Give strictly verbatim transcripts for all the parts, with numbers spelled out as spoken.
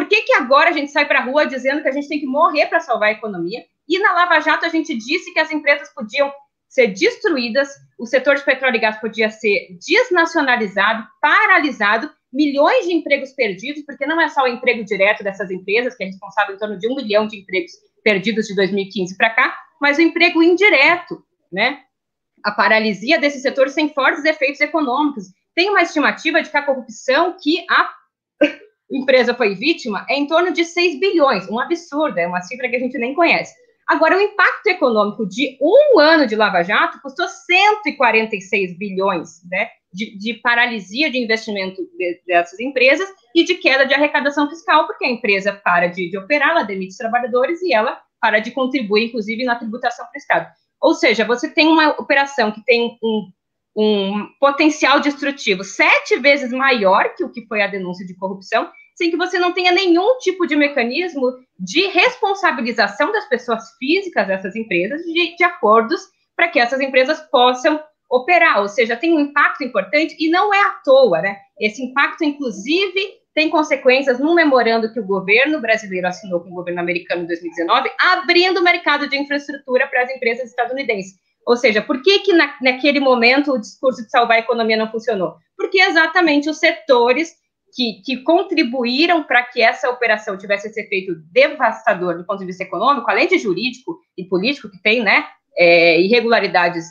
que que agora a gente sai para a rua dizendo que a gente tem que morrer para salvar a economia? E na Lava Jato a gente disse que as empresas podiam ser destruídas, o setor de petróleo e gás podia ser desnacionalizado, paralisado, milhões de empregos perdidos, porque não é só o emprego direto dessas empresas, que é responsável em torno de um milhão de empregos perdidos de dois mil e quinze para cá, mas o emprego indireto, né? A paralisia desse setor sem fortes efeitos econômicos. Tem uma estimativa de que a corrupção que a empresa foi vítima é em torno de seis bilhões, um absurdo, é uma cifra que a gente nem conhece. Agora, o impacto econômico de um ano de Lava Jato custou cento e quarenta e seis bilhões, né, de, de paralisia de investimento de, dessas empresas e de queda de arrecadação fiscal, porque a empresa para de, de operar, ela demite os trabalhadores e ela para de contribuir, inclusive, na tributação para o Estado. Ou seja, você tem uma operação que tem um, um potencial destrutivo sete vezes maior que o que foi a denúncia de corrupção, sem que você não tenha nenhum tipo de mecanismo de responsabilização das pessoas físicas dessas empresas, de, de acordos para que essas empresas possam operar, ou seja, tem um impacto importante e não é à toa, né? Esse impacto, inclusive, tem consequências num memorando que o governo brasileiro assinou com o governo americano em dois mil e dezenove, abrindo o mercado de infraestrutura para as empresas estadunidenses. Ou seja, por que que na, naquele momento o discurso de salvar a economia não funcionou? Porque exatamente os setores Que, que contribuíram para que essa operação tivesse esse efeito devastador do ponto de vista econômico, além de jurídico e político, que tem, né, é, irregularidades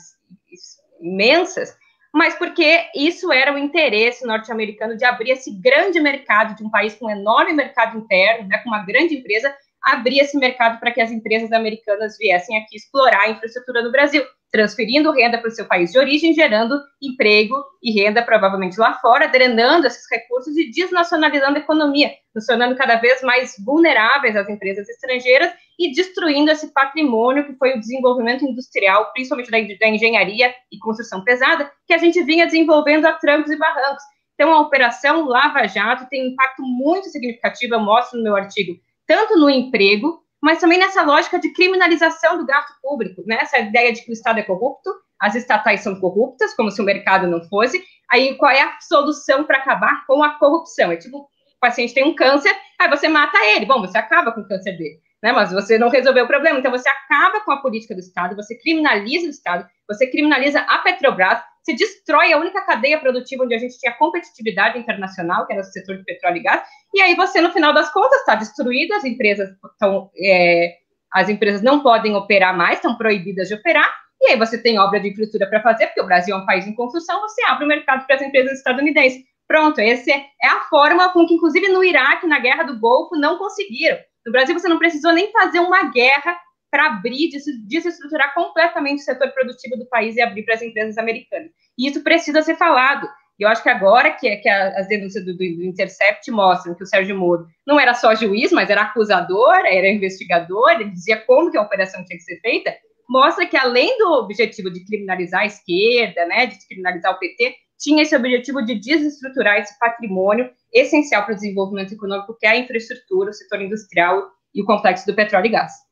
imensas, mas porque isso era o interesse norte-americano de abrir esse grande mercado de um país com um enorme mercado interno, né, com uma grande empresa, abrir esse mercado para que as empresas americanas viessem aqui explorar a infraestrutura do Brasil, transferindo renda para o seu país de origem, gerando emprego e renda provavelmente lá fora, drenando esses recursos e desnacionalizando a economia, nos tornando cada vez mais vulneráveis às empresas estrangeiras e destruindo esse patrimônio que foi o desenvolvimento industrial, principalmente da, da engenharia e construção pesada, que a gente vinha desenvolvendo a trancos e barrancos. Então, a Operação Lava Jato tem um impacto muito significativo, eu mostro no meu artigo, tanto no emprego, mas também nessa lógica de criminalização do gasto público, né? Essa ideia de que o Estado é corrupto, as estatais são corruptas, como se o mercado não fosse. Aí, qual é a solução para acabar com a corrupção? É tipo, o paciente tem um câncer, aí você mata ele. Bom, você acaba com o câncer dele, né? Mas você não resolveu o problema. Então, você acaba com a política do Estado, você criminaliza o Estado, você criminaliza a Petrobras, você destrói a única cadeia produtiva onde a gente tinha competitividade internacional, que era o setor de petróleo e gás, e aí você, no final das contas, está destruído, as empresas estão, é, as empresas não podem operar mais, estão proibidas de operar, e aí você tem obra de infraestrutura para fazer, porque o Brasil é um país em construção, você abre o mercado para as empresas estadunidenses. Pronto, essa é a forma com que, inclusive, no Iraque, na Guerra do Golfo, não conseguiram. No Brasil, você não precisou nem fazer uma guerra para abrir, desestruturar completamente o setor produtivo do país e abrir para as empresas americanas. E isso precisa ser falado. E eu acho que agora que, que as denúncias do, do Intercept mostram que o Sérgio Moro não era só juiz, mas era acusador, era investigador, ele dizia como que a operação tinha que ser feita, mostra que além do objetivo de criminalizar a esquerda, né, de criminalizar o P T, tinha esse objetivo de desestruturar esse patrimônio essencial para o desenvolvimento econômico, que é a infraestrutura, o setor industrial e o complexo do petróleo e gás.